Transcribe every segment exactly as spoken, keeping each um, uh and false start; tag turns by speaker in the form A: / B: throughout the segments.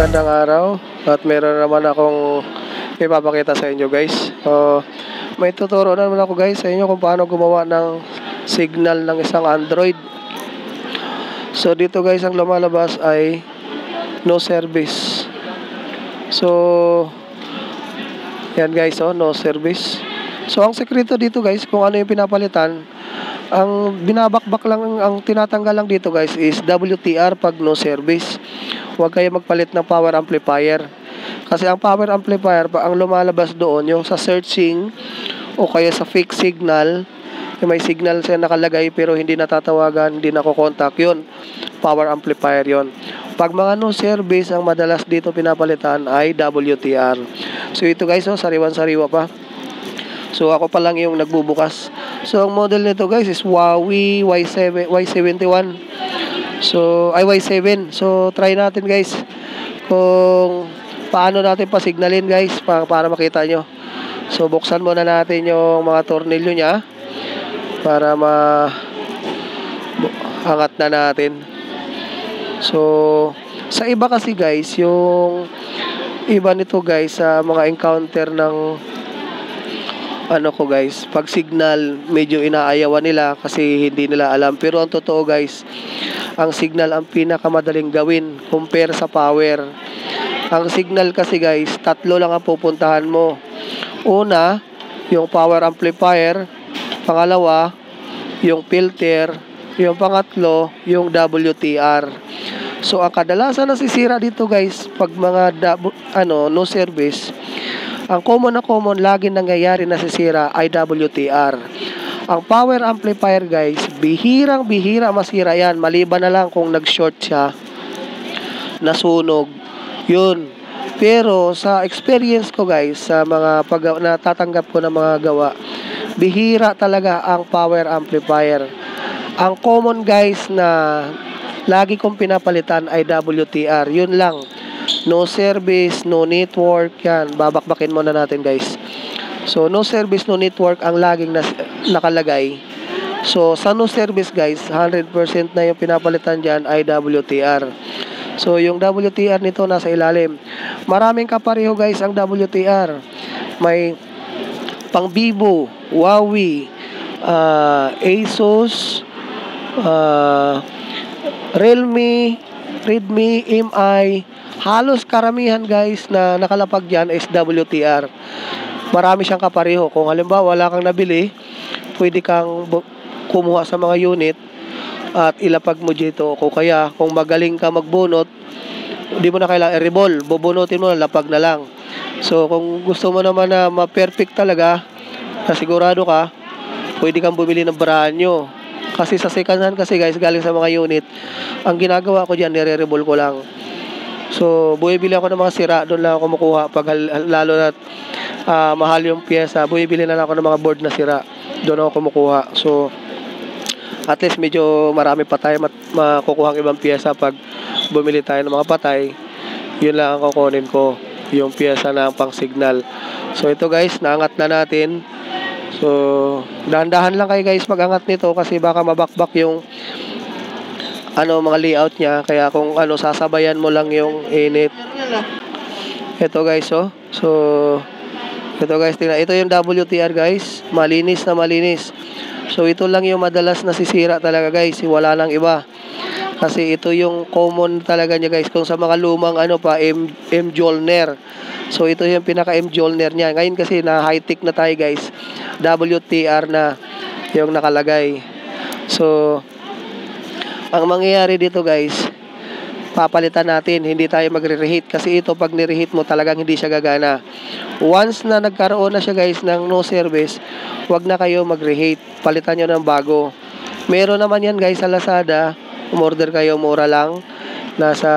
A: magandang araw at meron naman akong ipapakita sa inyo guys. So, may tuturo naman ako guys sa inyo kung paano gumawa ng signal ng isang Android. So dito guys ang lumalabas ay no service. So yan guys, oh, no service. So ang sekreto dito guys kung ano yung pinapalitan, ang binabakbak lang, ang tinatanggal lang dito guys is W T R pag no service. Huwag kayo magpalit ng power amplifier. Kasi ang power amplifier, ang lumalabas doon, yung sa searching o kaya sa fake signal, yung may signal siya nakalagay pero hindi natatawagan, hindi nakokontak, yun, power amplifier yun. Pag mga no service, ang madalas dito pinapalitan ay W T R. So ito guys, oh, sariwan-sariwa pa. So ako pa lang yung nagbubukas. So ang model nito guys is Huawei Y seven, Y seventy-one. So ay Y seven. So try natin guys kung paano natin pa-signalin guys para, para makita nyo. So buksan muna natin yung mga tornilyo nya para ma angat na natin. So sa iba kasi guys, yung iba nito guys sa mga encounter ng ano ko guys, pag signal medyo inaayawan nila kasi hindi nila alam. Pero ang totoo guys, ang signal ang pinakamadaling gawin compare sa power. Ang signal kasi guys, tatlo lang ang pupuntahan mo. Una, yung power amplifier. Pangalawa, yung filter. Yung pangatlo, yung W T R. So ang kadalasan nasisira dito guys, pag mga ano no service, ang common na common lagi nangyayari nasisira ay W T R. Ang power amplifier guys, bihirang bihira masira yan, maliban na lang kung nag-short siya, nasunog, yun. Pero sa experience ko guys, sa mga pag natatanggap ko ng mga gawa, bihira talaga ang power amplifier. Ang common guys na lagi kong pinapalitan ay W T R, yun lang. No service, no network, yan, babakbakin muna natin guys. So no service, no network ang laging nas nakalagay. So sa no service guys, one hundred percent na yung pinapalitan dyan ay W T R. So yung W T R nito nasa ilalim. Maraming kapareho guys ang W T R. May pang Vivo, Huawei, uh, Asus, uh, Realme, Redmi, M I. Halos karamihan guys na nakalapag dyan is W T R. Marami siyang kapareho. Kung halimbawa wala kang nabili, pwede kang kumuha sa mga unit at ilapag mo dito. Kung kaya, kung magaling ka magbunot, hindi mo na kailangan i-rebol. Bubunutin mo, lapag na lang. So kung gusto mo naman na ma-perfect talaga, na sigurado ka, pwede kang bumili ng brand new. Kasi sa second hand kasi guys, galing sa mga unit, ang ginagawa ko dyan, nire-rebol ko lang. So, bumibili ako ng mga sira, doon lang ako kumukuha pag lalo na uh, mahal yung pyesa, bumibili na lang ako ng mga board na sira, doon ako kumukuha. So, at least medyo marami pa tayo makukuha ng ibang pyesa pag bumili tayo ng mga patay. Yun lang ang kukunin ko, yung pyesa na pang signal. So, ito guys, naangat na natin. So, dahan-dahan lang kayo guys mag-angat nito kasi baka mabakbak yung ano mga layout niya, kaya kung ano sasabayan mo lang yung init. Ito guys, oh. So ito guys, tingnan. Ito yung W T R guys, malinis na malinis. So ito lang yung madalas nasisira talaga guys, wala nang iba. Kasi ito yung common talaga niya guys. Kung sa mga lumang ano pa, M, M Jolner. So ito yung pinaka M Jolner niya. Ngayon kasi na high-tech na tayo guys, W T R na yung nakalagay. So ang mangyayari dito guys, papalitan natin, hindi tayo magre-reheat kasi ito pag ni-reheat mo talagang hindi siya gagana. Once na nagkaroon na siya guys ng no service, wag na kayo mag-reheat, palitan nyo ng bago. Meron naman yan guys sa Lazada, umorder kayo, mura lang, nasa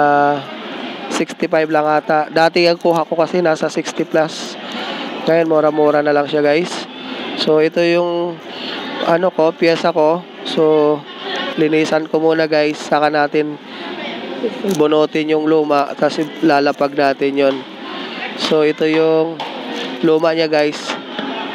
A: sixty-five lang ata. Dati ang kuha ko kasi nasa sixty plus, ngayon mura-mura na lang siya guys. So ito yung ano ko, pyesa ko. So linisan ko muna guys, saka natin bunutin yung luma, tapos lalapag natin yon. So ito yung luma niya guys,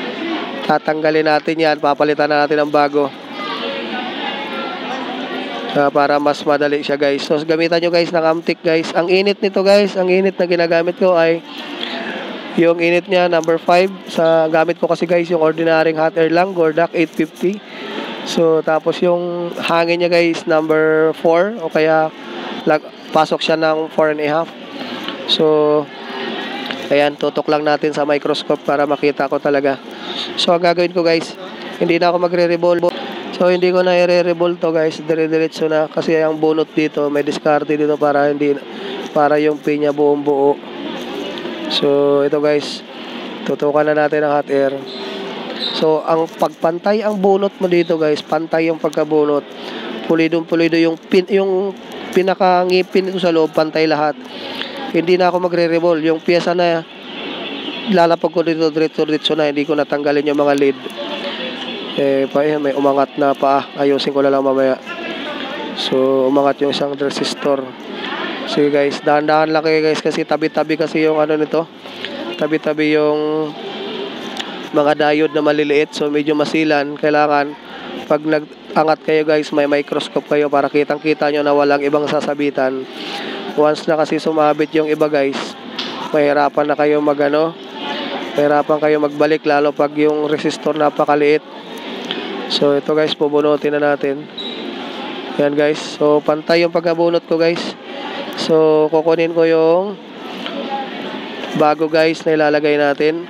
A: tatanggalin natin yan, papalitan na natin ng bago. Uh, para mas madali siya guys. So gamitan nyo guys ng amtik guys. Ang init nito guys, ang init na ginagamit ko ay yung init niya number five. Sa gamit ko kasi guys yung ordinaryong hot air lang, Gordak eight fifty. So tapos yung hangin niya guys number four o kaya lag, pasok siya ng four and a half. So ayan, tutok lang natin sa microscope para makita ko talaga. So ang gagawin ko guys, hindi na ako magre-revolve. So hindi ko na i-revolve to guys, dire-diretso na kasi ang bunot dito, may diskarte dito para hindi para yung pin niya buong buo. So ito guys, tutukan na natin ang hot air. So ang pagpantay ang bunot mo dito guys, pantay yung pagkabunot. Pulidong-pulido yung pin, yung pinakangipin ito sa loob, pantay lahat. Hindi na ako magre-revolve. Yung piyesa na lalapag ko dito diretso-diretso na, hindi ko natanggalin yung mga lead. Eh, pa, eh, may umangat na pa. Ayusin ko na lang mamaya. So, umangat yung isang resistor. Sige guys, dahan-dahan lang kayo guys kasi tabi-tabi kasi yung ano nito. Tabi-tabi yung mga diode na maliliit. So, medyo masilan. Kailangan, pag nag-angat kayo guys, may microscope kayo para kitang-kita nyo na walang ibang sasabitan. Once na kasi sumabit yung iba guys, mahirapan na kayo mag ano, mahirapan kayo magbalik lalo pag yung resistor napakaliit. So ito guys, pubunutin na natin. Yan guys, so pantay yung pagkabunot ko guys. So kukunin ko yung bago guys na ilalagay natin.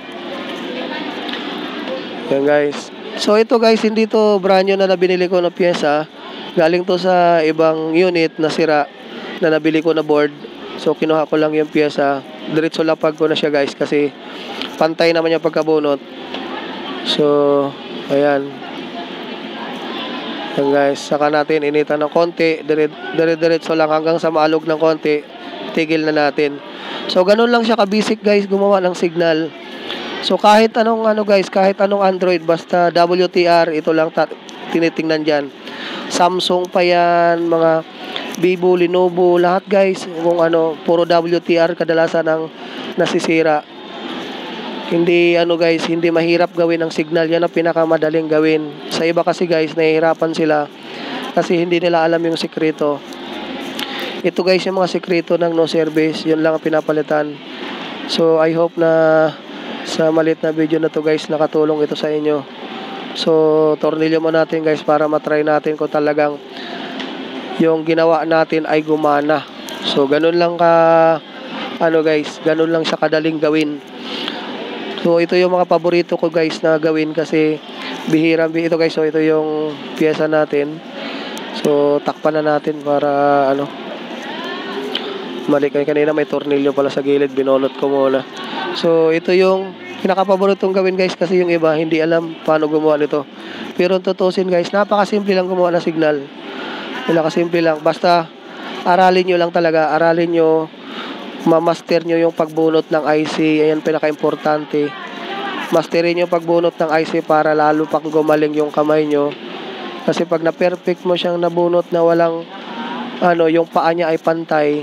A: Yan guys. So ito guys, hindi to brand new na nabinili ko na pyesa. Galing to sa ibang unit na sira na nabili ko na board. So kinuha ko lang yung pyesa, diretso lapag ko na siya guys kasi pantay naman yung pagkabunot. So ayan. Yan guys, saka natin initan ng konti, dire-diretso lang hanggang sa maalog ng konti, tigil na natin. So ganun lang siya ka-basic guys, gumawa ng signal. So kahit anong ano guys, kahit anong Android, basta W T R, ito lang tinitingnan diyan. Samsung pa yan, mga Vivo, Lenovo, lahat guys, kung ano, puro W T R kadalasan ang nasisira. Hindi ano guys, hindi mahirap gawin ang signal, yan ang pinakamadaling gawin. Sa iba kasi guys, nahihirapan sila kasi hindi nila alam yung sikreto. Ito guys, yung mga sikreto ng no service, yun lang ang pinapalitan. So I hope na sa maliit na video na to guys, nakatulong ito sa inyo. So tornilyo mo natin guys para matry natin kung talagang yung ginawa natin ay gumana. So ganun lang ka ano guys, ganun lang siya kadaling gawin. So ito yung mga paborito ko guys na gawin kasi bihirang ito guys. So ito yung piyesa natin. So takpan na natin para ano, mali kayo kanina, may tornilyo pala sa gilid, binulot ko muna. So ito yung pinakapaboritong gawin guys kasi yung iba hindi alam paano gumawa nito. Pero tutusin guys, napakasimple lang gumawa ng signal. Pinakasimple lang, basta aralin nyo lang talaga, aralin nyo, ma-master nyo yung pagbunot ng I C. Ayan pinaka-importante. Masterin yung pagbunot ng I C para lalo pang gumaling yung kamay nyo. Kasi pag na-perfect mo siyang nabunot na walang ano, yung paa niya ay pantay,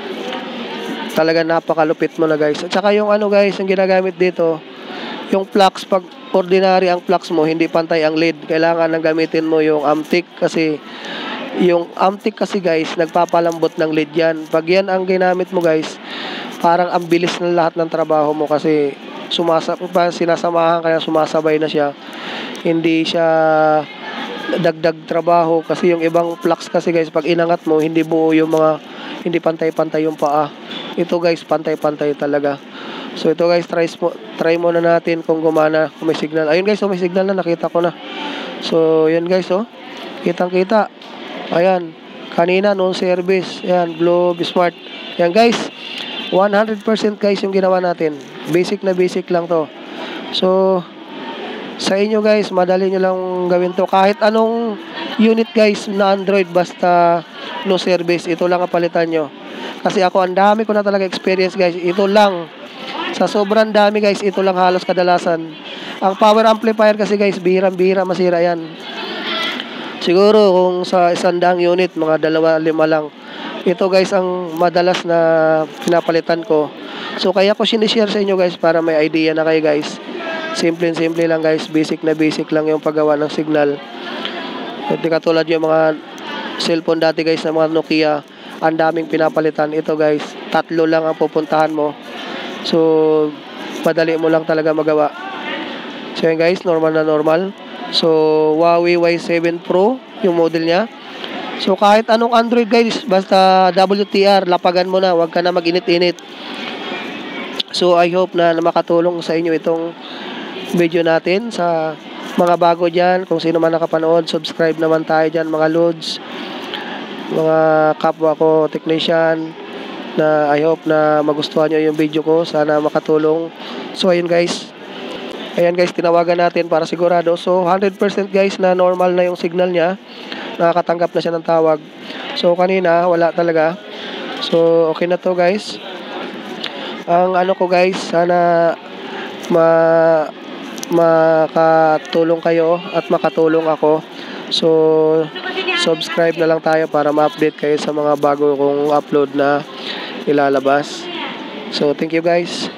A: talaga napakalupit mo na guys. At saka yung ano guys, yung ginagamit dito, yung flux, pag ordinary ang flux mo, hindi pantay ang lead. Kailangan nang gamitin mo yung amtik kasi yung amtik kasi guys, nagpapalambot ng lead yan. Pag yan ang ginamit mo guys, parang ang bilis ng lahat ng trabaho mo kasi sumasa, sinasamahan kaya sumasabay na siya. Hindi siya dagdag trabaho kasi yung ibang flux kasi guys, pag inangat mo, hindi buo yung mga, hindi pantay-pantay yung paa. Ito guys, pantay-pantay talaga. So ito guys, try, try muna natin kung gumana, kung may signal. Ayun guys, oh, may signal na, nakita ko na. So yun guys, oh, kitang-kita. Ayan, kanina no service. Ayan, Globe Smart. Ayan guys, one hundred percent guys yung ginawa natin. Basic na basic lang to. So sa inyo guys, madali nyo lang gawin to. Kahit anong unit guys na Android, basta no service, ito lang ang palitan nyo. Kasi ako, ang dami ko na talaga experience guys. Ito lang, sa sobrang dami guys, ito lang halos kadalasan. Ang power amplifier kasi guys, bihirang-bihira masira yan. Siguro kung sa isang daang unit, mga dalawa, lima lang. Ito guys ang madalas na pinapalitan ko. So kaya ko sinishare sa inyo guys para may idea na kayo guys. Simple-simple lang guys, basic na basic lang yung paggawa ng signal. Hindi katulad yung mga cellphone dati guys na mga Nokia, ang daming pinapalitan. Ito guys, tatlo lang ang pupuntahan mo. So, madali mo lang talaga magawa. So yan guys, normal na normal. So, Huawei Y seven Pro, yung model niya. So, kahit anong Android guys, basta W T R, lapagan mo na, wag ka na mag-init-init. So, I hope na, na makatulong sa inyo itong video natin. Sa mga bago dyan, kung sino man nakapanood, subscribe naman tayo dyan mga lods, mga kapwa ko technician, na I hope na magustuhan nyo yung video ko. Sana makatulong. So, ayun guys. Ayan guys, tinawagan natin para sigurado. So, one hundred percent guys na normal na yung signal niya. Nakakatanggap na siya ng tawag. So, kanina, wala talaga. So, okay na to guys. Ang ano ko guys, sana ma makatulong kayo at makatulong ako. So, subscribe na lang tayo para ma-update kayo sa mga bago kong upload na ilalabas. So, thank you guys.